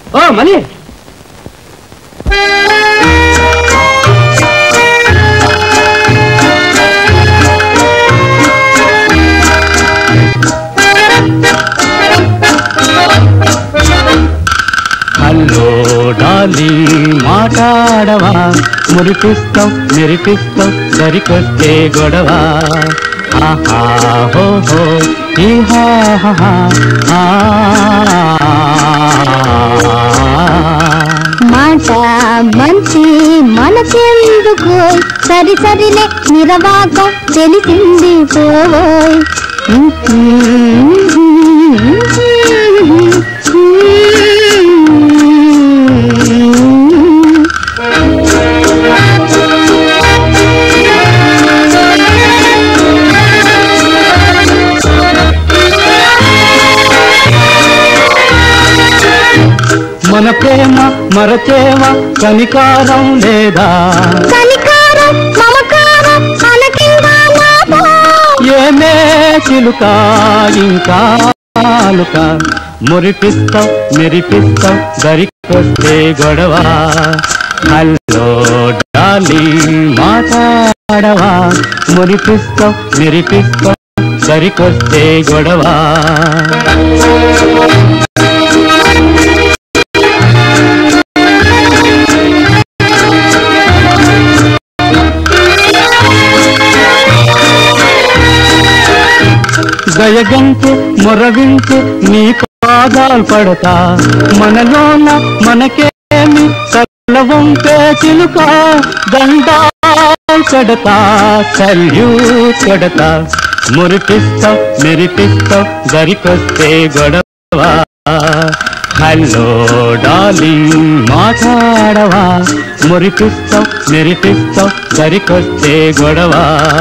ఓ మణి, hello Dolly మాట్లాడవా, మురిపిస్తాం మెరిపిస్తాం సరికొస్తే గొడవ. ఆహా హో హో ఈహా మాట మంచి మనకెందుకు, సరి సరిలే నిరవాకం తెలిసింది పోవోయ్. మన ప్రేమ మరచేవా కనికారం లేదా, కనికారం మమకారం అనకిందా నాతో. ఏమే చిలుక ఇంకా లుక, మురిపిస్తాం మెరిపిస్తాం దరికొస్తే గొడవ. హలో డాలీ మాట్లాడవా, మురిపిస్తాం మెరిపిస్తాం దరికొస్తే గొడవ. దయగంటే మొరవింటే నీ పాదాలు పడతా, మనలోన మనకేమి తలవంపే చిలుక. దండాలు కడతా సల్యూట్ కడతా, మురిపిస్తాం మెరిపిస్తాం దరికొస్తే గొడవ. హలో డాలీ మాట్లాడవా, మురిపిస్తాం మెరిపిస్తాం దరికొస్తే గొడవ.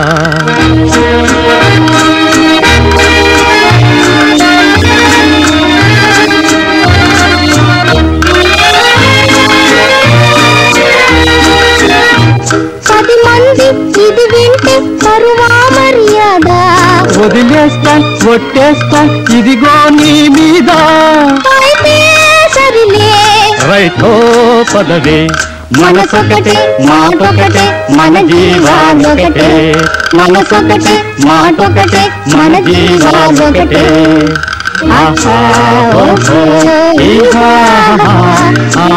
ఇది వింటే పరువా మర్యాద, వదిలేస్తాం ఒట్టేస్తాం ఇదిగో నీ మీద. అయితే సరిలే రైతో పదవే, మనసొకటే మాటొకటే మన జీవాలొకటే. మనసొకటే మాటొకటే మన జీవాలొకటే. ఆహా ఓహో ఈహా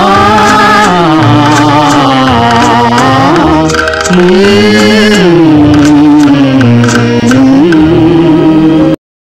ఆ